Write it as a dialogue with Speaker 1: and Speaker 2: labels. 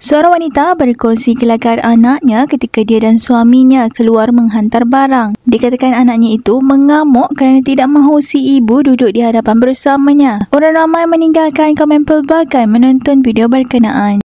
Speaker 1: Seorang wanita berkongsi kelakar anaknya ketika dia dan suaminya keluar menghantar barang. Dikatakan anaknya itu mengamuk kerana tidak mahu si ibu duduk di hadapan bersamanya. Orang ramai meninggalkan komen pelbagai menonton video berkenaan.